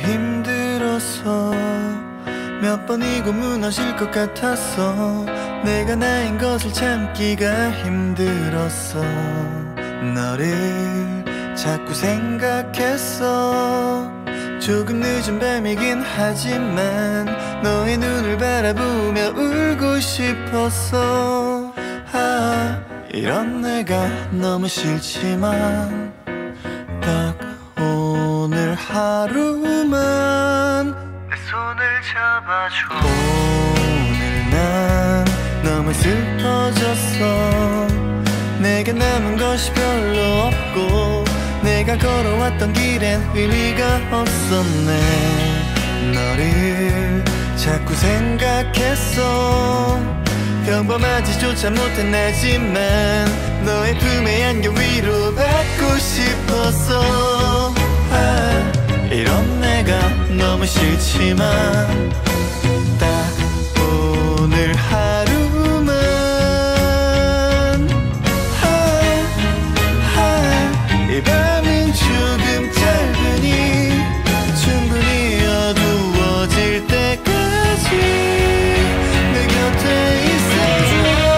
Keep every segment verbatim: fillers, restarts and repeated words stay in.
힘들어서 몇 번이고 무너질 것 같았어. 내가 나인 것을 참기가 힘들었어. 너를 자꾸 생각했어. 조금 늦은 밤이긴 하지만 너의 눈을 바라보며 울고 싶었어. 아, 이런 내가 너무 싫지만 딱 오늘 하루만 내 손을 잡아줘. 오늘 난 너무 슬퍼졌어. 내게 남은 것이 별로 없고 내가 걸어왔던 길엔 의미가 없었네. 너를 자꾸 생각했어. 평범하지조차 못한 나지만 너의 품에 안겨 위로받고 싶었어. 아, 이런 내가 너무 싫지만 딱 오늘 하루만 아, 아, 이 밤은 조금 짧으니 충분히 어두워질 때까지 내 곁에 있어줘.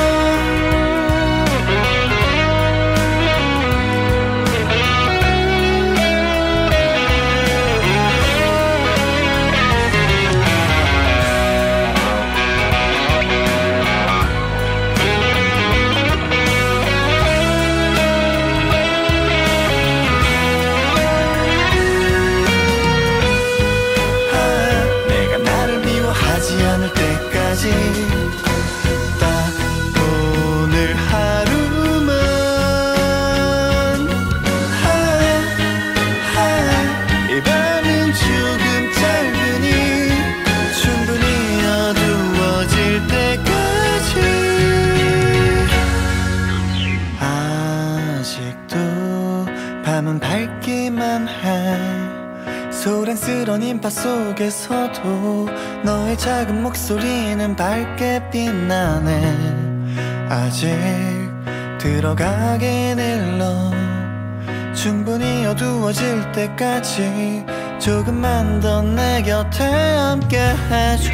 딱 오늘 하루만 하, 하, 이 밤은 조금 짧으니 충분히 어두워질 때까지. 아직도 밤은 밝기만 해. 소란스런 인파 속에서도 너의 작은 목소리는 밝게 빛나네. 아직 들어가긴 일러. 충분히 어두워질 때까지 조금만 더 내 곁에 함께 해줘.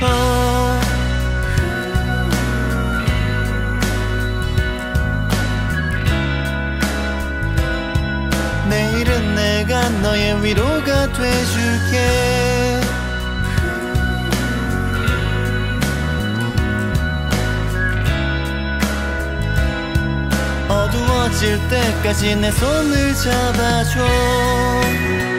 내일은 내가 너의 위로가 돼줄게. 어두워질 때까지 내 손을 잡아줘.